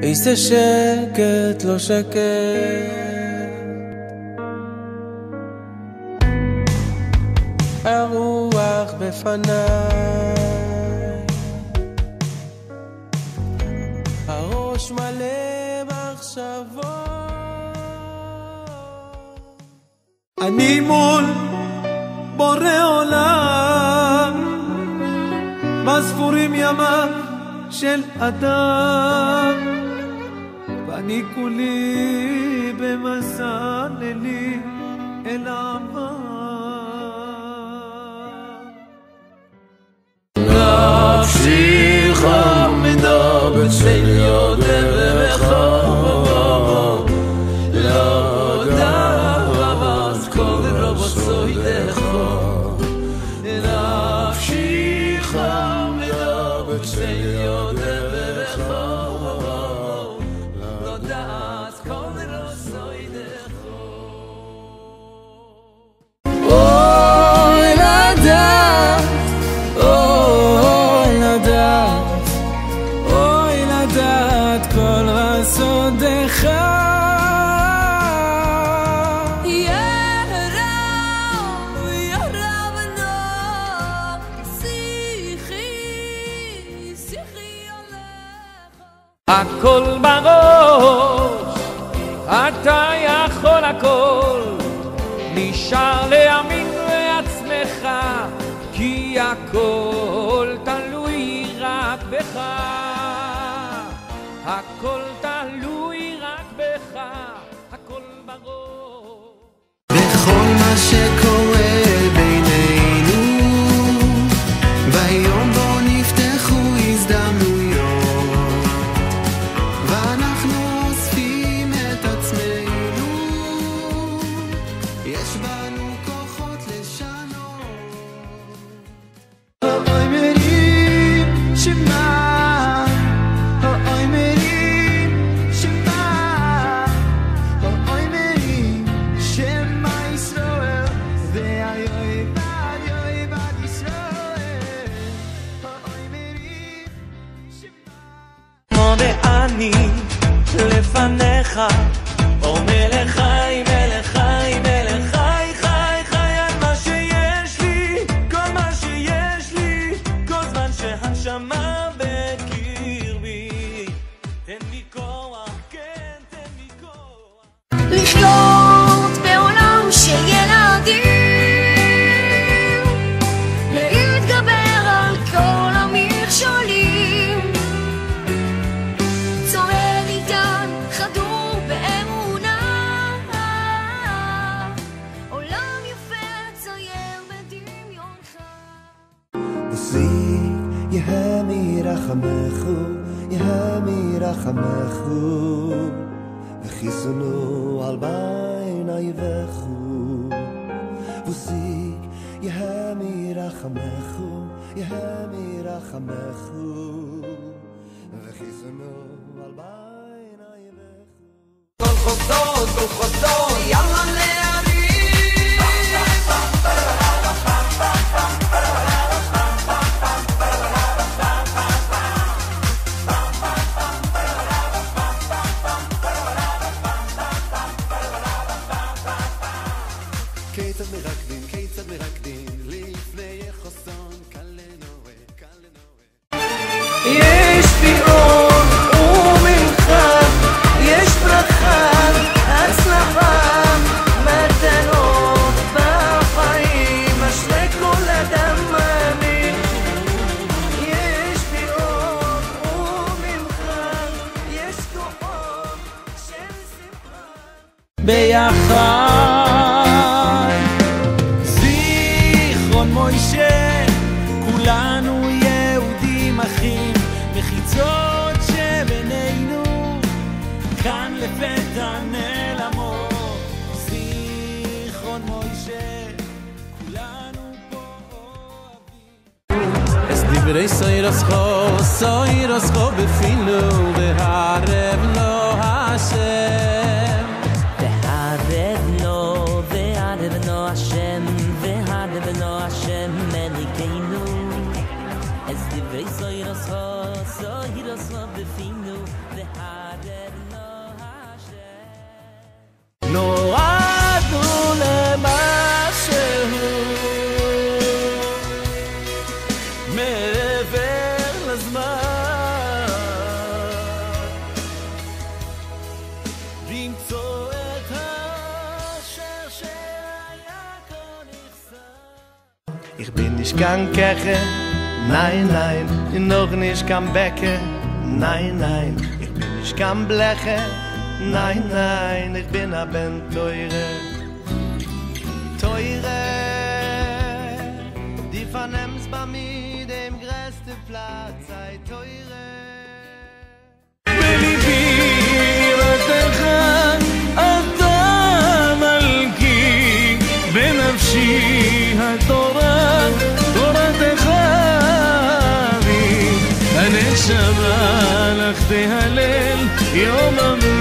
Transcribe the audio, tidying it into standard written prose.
איזה שקט לא שקט הרוח בפניי הראש מלא מחשבות אני מול בורא עולם בספורים ימיו של אדם ואני כולי במסע לילי אל העבר נפשי חמדה בצל ידך לא דאבס כל רב סוידך נפשי חמדה בצל ידך לא דאבס כל רב סוידך אוי לדעת אוי לדעת אוי לדעת כל רסודך הכל בראש, אתה יכול הכל, נשאר להאמין לעצמך, כי הכל תלוי רק בך, הכל תלוי רק בך, הכל בראש. בכל מה שקורה בינינו, ביום בו נפתחו הזדמנויות לפניך, או מלך חי, מלך חי, מלך חי, חי, חי על מה שיש לי, כל מה שיש לי, כל זמן שהנשמה בקרבי, תן לי כוח, כן, תן לי כוח. לחיות בעולם של ילדים, להתגבר על כל המכשולים, ירחמך וחיסונו על בין אויביכו וסik ירחמך וחיסונו על בין אויביכו כל חודות יאללה להרים כיצד מרקדים לפני חוסון קלנורי יש פירות ומלחד יש ברכה הצלחה מתנות בחיים אשרי כל אדם מאמין יש פירות ומלחד יש כוחות של שמחה ביחד מוישה, כולנו יהודים אחים, מחיצות שבינינו, כאן לפתע נעלמות, זיכרון מוישה, כולנו פה אוהבים. אז דברי סוירסחו בפינו, והערב לו השם. והערב לו השם. Adevno Hashem Melikeinu Es divrei soyrosho befinu V'har nicht kein Keche, nein, nein, noch nicht kein Bäcker, nein, nein, ich bin nicht kein Bleche, nein, nein, ich bin ein Teure, Teure, die vernehmst bei mir dem größten Platz, sei Teure. בליבי ראתך אתה מלכי בנפשי התורה תורתך בי הנשמה לך תהלל יום